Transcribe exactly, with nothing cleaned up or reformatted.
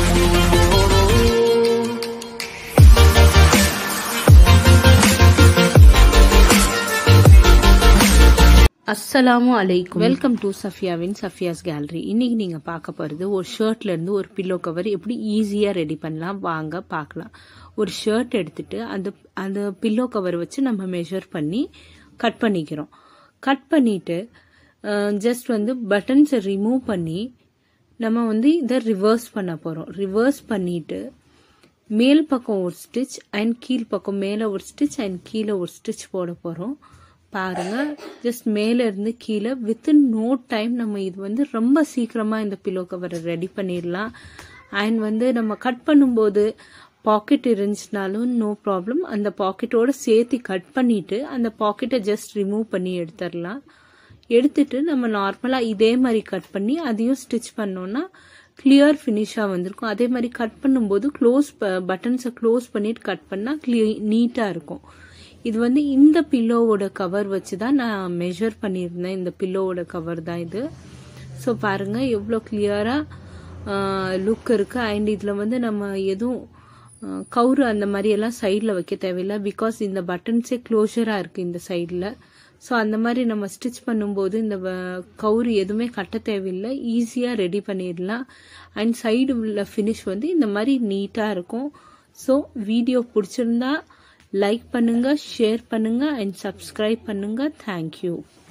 அஸ்ஸலாமு அலைக்கும். Welcome to சஃபியாவின் சஃபியாஸ் கேலரி. இன்னைக்கு நீங்க பார்க்க போறது ஒரு ஷர்ட்ல இருந்து ஒரு பில்லோ கவர் எப்படி ஈஸியா ரெடி பண்ணலாம் வாங்க பார்க்கலாம். ஒரு ஷர்ட் எடுத்துட்டு அந்த அந்த பில்லோ கவர் வச்சு நம்ம மெஷர் பண்ணி கட் பண்ணிக்கிறோம். கட் பண்ணிட்டு ஜஸ்ட் வந்து பட்டன்ஸை ரிமூவ் பண்ணி நம்ம வந்து இதை ரிவர்ஸ் பண்ண போறோம். ரிவர்ஸ் பண்ணிட்டு மேல் பக்கம் ஒரு ஸ்டிச் அண்ட் கீழ் பக்கம் மேலே ஒரு ஸ்டிச் அண்ட் கீழே ஒரு ஸ்டிச் போட போறோம். பாருங்க, ஜஸ்ட் மேல இருந்து கீழே வித்தின் நோ டைம் நம்ம இது வந்து ரொம்ப சீக்கிரமா இந்த பில்லோ கவரை ரெடி பண்ணிடலாம். அண்ட் வந்து நம்ம கட் பண்ணும்போது பாக்கெட் இருந்துச்சுனாலும் நோ ப்ராப்ளம், அந்த பாக்கெட்டோட சேர்த்து கட் பண்ணிட்டு அந்த பாக்கெட்டை ஜஸ்ட் ரிமூவ் பண்ணி எடுத்துடலாம். எடுத்துட்டு நம்ம நார்மலா இதே மாதிரி கட் பண்ணி அதையும் ஸ்டிச் பண்ணோம்னா கிளியர் ஃபினிஷா வந்திருக்கும். அதே மாதிரி கட் பண்ணும்போது க்ளோஸ் பட்டன்ஸை க்ளோஸ் பண்ணிட்டு கட் பண்ணா கிளியர் நீட்டா இருக்கும். இது வந்து இந்த பில்லோவோட கவர் வச்சு தான் நான் மெஷர் பண்ணியிருந்தேன். இந்த பில்லோவோட கவர் தான் இது. ஸோ பாருங்க எவ்வளோ கிளியரா லுக் இருக்கு. அண்ட் இதில் வந்து நம்ம எதுவும் கவுரு அந்த மாதிரி எல்லாம் சைடில் வைக்க தேவையில்லை. பிகாஸ் இந்த பட்டன்ஸே க்ளோஷராக இருக்கு இந்த சைடில். ஸோ அந்த மாதிரி நம்ம ஸ்டிச் பண்ணும்போது இந்த கவுரு எதுவுமே கட்ட தேவையில்லை, ஈஸியாக ரெடி பண்ணிடலாம். அண்ட் சைடு உள்ள ஃபினிஷ் வந்து இந்த மாதிரி நீட்டாக இருக்கும். ஸோ வீடியோ பிடிச்சிருந்தா லைக் பண்ணுங்க, ஷேர் பண்ணுங்க அண்ட் சப்ஸ்கிரைப் பண்ணுங்க. தேங்க்யூ.